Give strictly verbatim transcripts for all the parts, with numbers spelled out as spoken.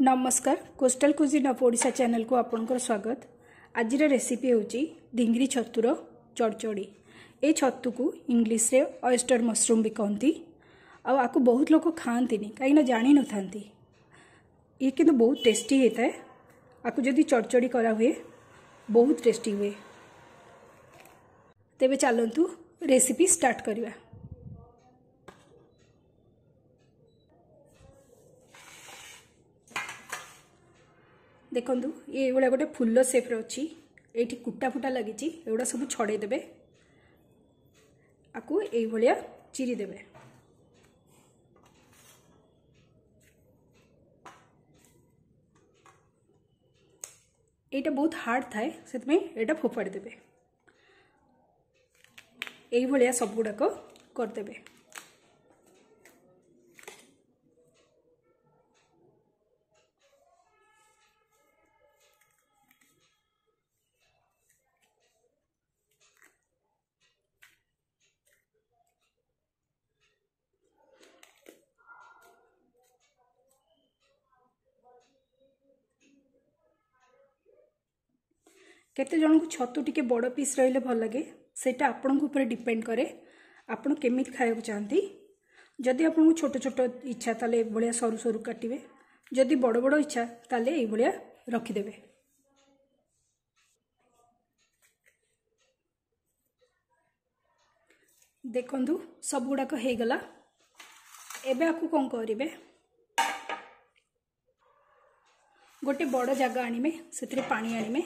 नमस्कार coastal cuisine of Odisha channel को आपनकर स्वागत। आज रेसिपी होची ढिंगरी छतुर चड़चड़ी। ए छतु को इंग्लिश रे ऑयस्टर मशरूम भी कहती। आ आपको बहुत लोग खाती कहीं जानी न था। ये किंतु बहुत टेस्टी होता है। आपको जदि चड़चड़ी करा हुए बहुत टेस्टी हुए। तेबे चलतु रेसिपी स्टार्ट करिया। देखु ये भाया गोटे फुल सेप्रे अच्छी ये कुटा फुटा लगी एगुड़ा सब छड़े देवे। आपको ये भाया चिरी देवे। यहाँ बहुत हार्ड थाए से फोपाड़ी देवे। ये भाया सब गुड़ाक करदे। केते जन को छतु टिके बड़ पीस रहिले भल लगे सेटा आपन को ऊपर डिपेंड करे आपन केमित खाया चाहती। जदि आपन को छोट छोट इच्छा ताले भलिया सरू सरू काटिबे। जदि बड़ बड़ इच्छा ताले ए भलिया रखी देबे। देखंतु सब गुड़ाक हो गला। एबे आपको कौन करिवे गोटे बड़ जगह आनिमे सेतिरे पानी आनिमे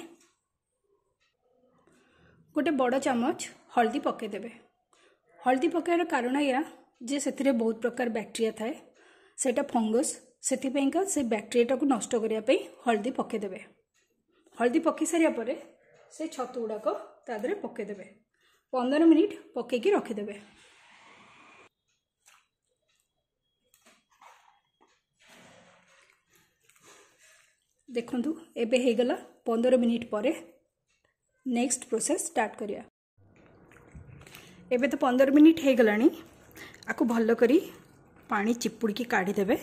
गोटे बड़ चामच हल्दी पकेदेवे। हल्दी पकाइर कारण या जे से बहुत प्रकार बैक्टेरिया थाए सेटा फंगस से से बैक्टेरिया को नष्ट करने हल्दी पकेदेवे। हल्दी पकई सारिया परे से छतु गुड़ाक तादरे पकेदेवे। पंद्रह मिनिट पकईकी रखिदेवे। देखंतु एबे हे गला पंद्रह मिनिट परे नेक्स्ट प्रोसेस स्टार्ट करिया। एबे तो पंद्रह मिनिट हो गलानी। आपको भल करी पानी चिपुड़ी की काढ़ी देवे।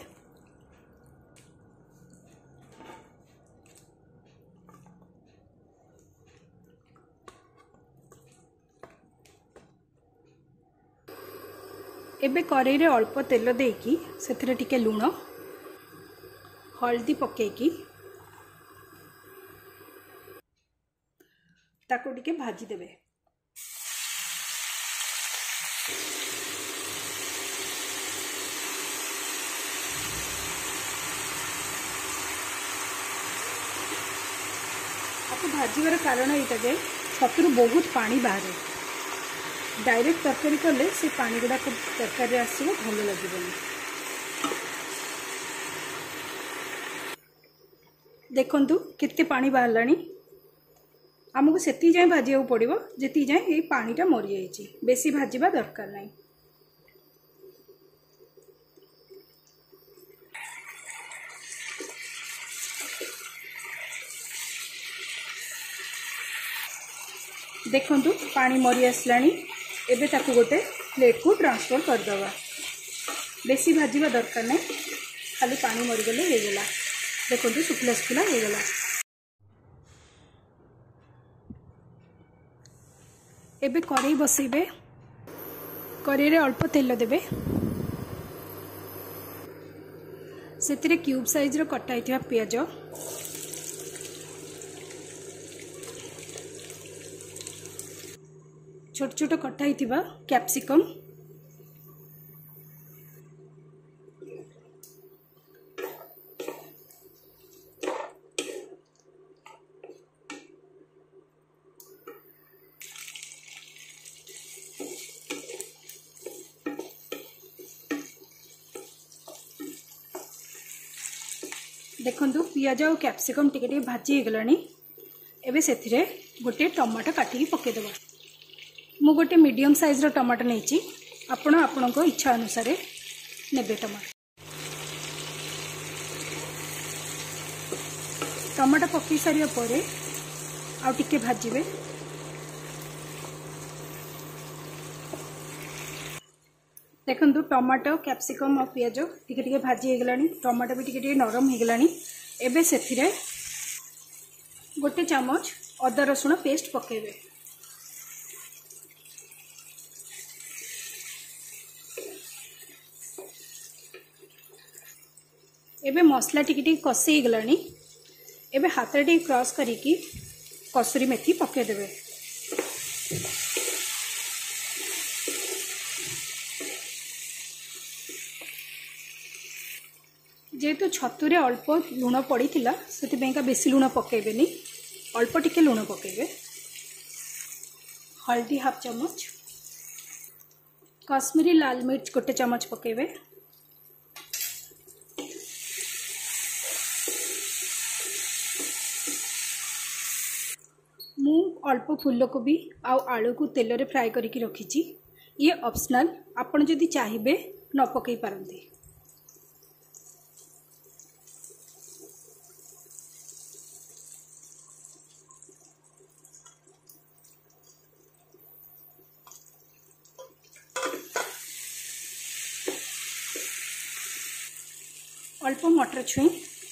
एबे कढ़ई रे अल्प तेल देकी सेथिरे टिके लूण हल्दी पकेकी ताको टिके भाजी देवे। आपको भाजबार कारण यहाँ जे छतुर बहुत पानी बाहर। डायरेक्ट तरकारी कले से पानी गुड़ा तरकारी आसो भल लगे। देखंतु केते पानी बाहर लानी। आमको से जाए भाजा पड़ो जी जाए ये पानीटा मरी जाइए। बेसी भाजवा दरकार नहीं। देखंतु पानी मरी आसलानी। एबे ताकू गोटे प्लेट को ट्रांसफर करदवा। बेसी भाजवा दरकार नहीं। खाली पानी मरीगले हो गला। देखंतु सुखला सुखला हो गला। एबे कढ़ई बसैबे। कढ़ई रे अल्प तेल देबे। सेतिरे क्यूब साइज रो कटा हिथिबा पियाज छोट छोट कटा हिथिबा कैप्सिकम देखंतु पियाज और कैप्सिकम टिके टिके भाजी हो गलानी। एबे सेथिरे गोटे टमाटो काटिकी पकेदेबा। मु गोटे मीडियम साइज रो टमाटो नेची। आपण आपणको इच्छा अनुसार नेबे टमाटो। टमाटो पकई सारिया परे आउ टिके भाजीबे। देखो टमाटो कैप्सिकम और पियाज टिके टिके भाजी हो गलानी। टमाटो भी टिके टिके नरम हो गलानी। एबे सेथिरे गोटे चमच अदा रसुण पेस्ट पकेबे। एबे मसला टिके टिके कषि गलानी। एबे हाथ रे टिके क्रॉस करिकी कसूरी मेथी पके देबे। जेहेतु छतुरे अल्प लुण पड़ीथिला सेतिबेका बेसी लुण पकेबेनी, अल्प टिके लुण पकेबे। हल्दी हाफ चमच, कश्मीरी लाल मिर्च गोटे चमच पकेबे। मु अल्प फूलकोबी आउ आलू को तेल रे फ्राई करके रखी। ये ऑप्शनल, आपण जदि चाहिए न पकई पारंती। अल्प मटर छुई,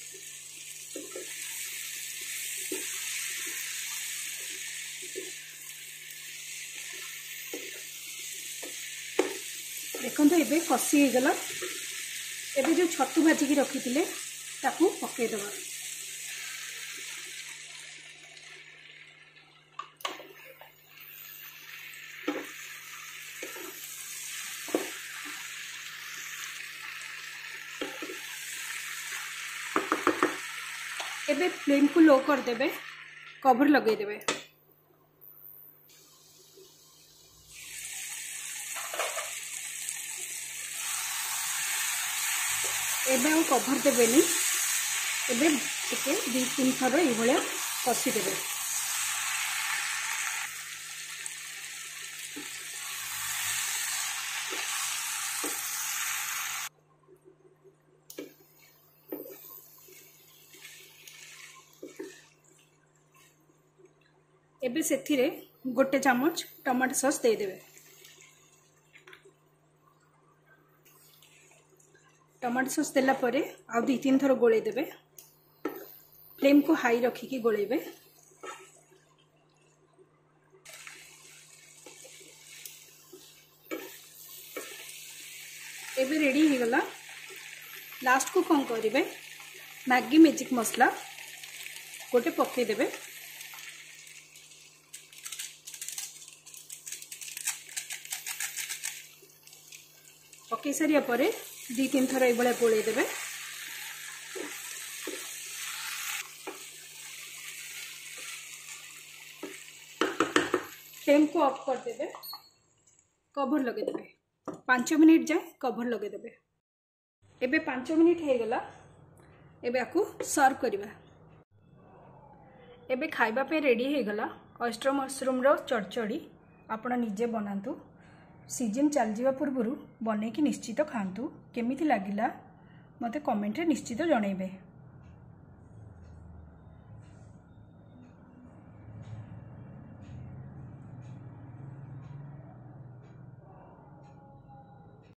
देखो ये कषि हो गला। एबे जो छतु भाजिकी रखी थिले ताकू पके दबा। एबे फ्लेम को लो कर देबे, कवर लगे देबे। एबे आ कवर देबेनी। एबे टिके दो तीन थर ये भलिया कषि देबे। एबे सेथिरे गोटे चमच टमाटो सॉस दे देबे। टमाटो सॉस देला परे आ दो तीन थर गोले देबे। फ्लेम को हाई रखिकी गोलेबे। एबे रेडी हो गला। लास्ट को कौन करिवे, मैगी मैजिक मसला गोटे पके देबे। पके सारिया परे दी तीन थर ये गोले देबे। फ्लेम को ऑफ कर देबे, कवर लगे देबे। पाँच मिनिट जाए कवर लगे देबे। एबे पाँच मिनिट हो गला। एबे आकु सर्व करिबा। एबे खाइबा पे रेडी हो गला ऑयस्टर मशरूम रो चड़चड़ी। आपण निजे बनातु। सीजन चल जावा पूर्व बनईकी निश्चित खातु। केमिति लागिला मते कमेंट रे निश्चित जणैबे।